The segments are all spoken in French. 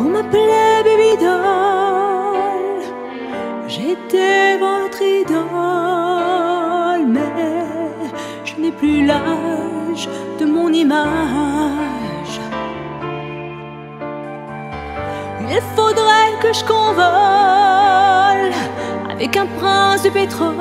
On m'appelait Baby Doll, j'étais votre idole, mais je n'ai plus l'âge de mon image. Il faudrait que je convole avec un prince de pétrole.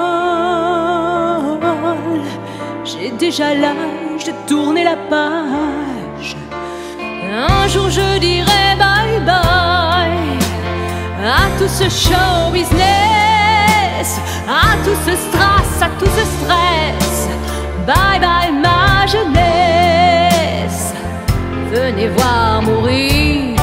J'ai déjà l'âge de tourner la page. Un jour je dirai bye bye à tout ce show business, à tout ce strass, à tout ce stress. Bye bye ma jeunesse, venez voir mourir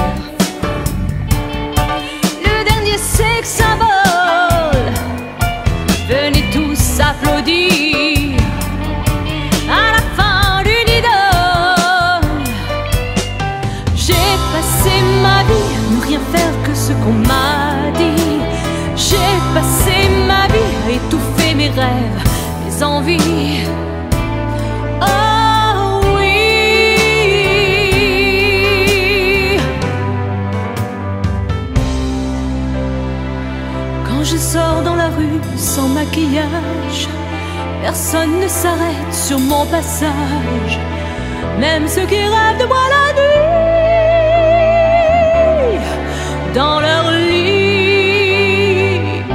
le dernier sex symbole. Venez tous applaudir à la fin d'une idole. J'ai passé ma vie à ne rien faire que ce qu'on m'a dit. J'ai passé ma vie à étouffer mes rêves, mes envies. Oh oui. Quand je sors dans la rue sans maquillage, personne ne s'arrête sur mon passage, même ceux qui rêvent de moi la nuit dans leur lit.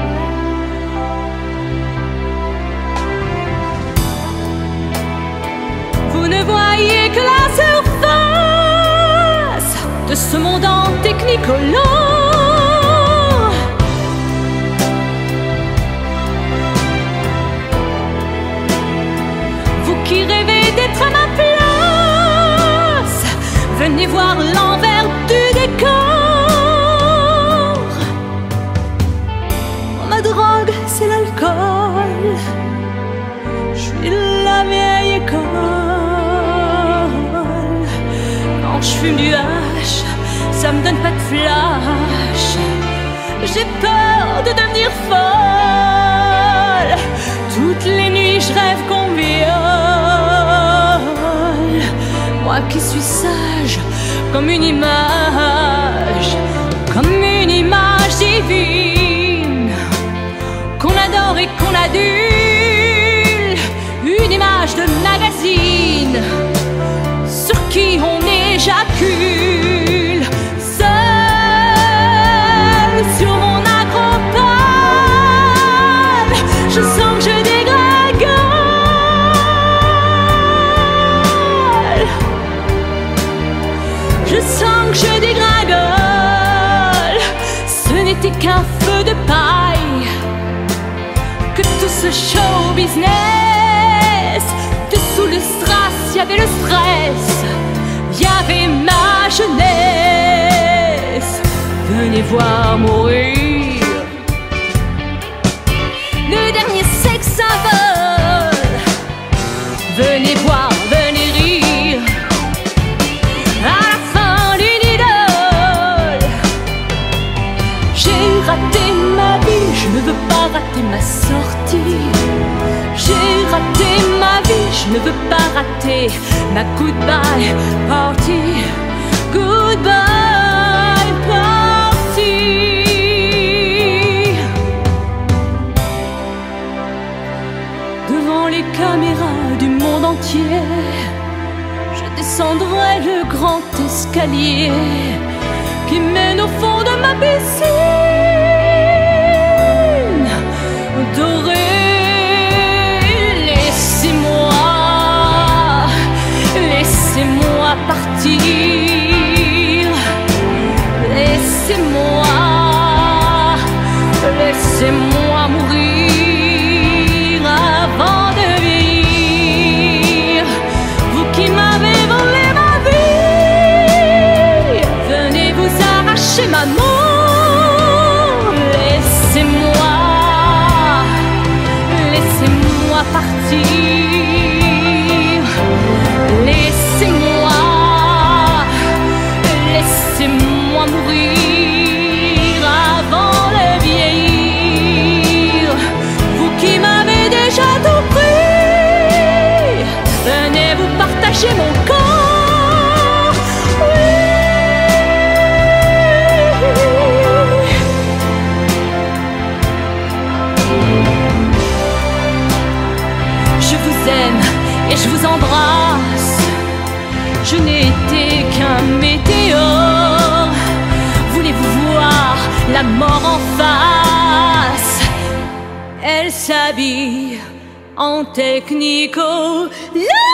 Vous ne voyez que la surface de ce monde en technicolore. Qui rêvez d'être à ma place, venez voir l'envers du décor. Ma drogue, c'est l'alcool. Je suis la vieille école. Quand je fume du hache, ça me donne pas de flash. J'ai peur de devenir folle. Toutes les nuits, je rêve qu'on viole. Moi qui suis sage comme une image divine, qu'on adore et qu'on adule. Une image de magazine sur qui on éjacule. Seul sur mon acropole, je sens que je dégringole. Je sens que je dégringole. Ce n'était qu'un feu de paille, que tout ce show business. Dessous le strass, il y avait le stress, il y avait ma jeunesse. Venez voir mourir le dernier sex symbole. Venez voir, venez rire à la fin d'une idole. J'ai raté ma vie, je ne veux pas rater ma sortie. J'ai raté ma vie, je ne veux pas rater ma goodbye party. Goodbye party. Devant les caméras du monde entier, je descendrai le grand escalier qui mène au fond de ma piscine dorée. Laissez-moi partir. Laissez-moi mourir avant de vieillir. Vous qui m'avez volé ma vie, venez vous arracher ma mort. Laissez-moi partir. Laissez-moi mourir avant de vieillir. Vous qui m'avez déjà tout pris, venez vous partager mon corps. Oui. je vous embrasse. Je n'étais qu'un météore. Voulez-vous voir la mort en face? Elle s'habille en technico.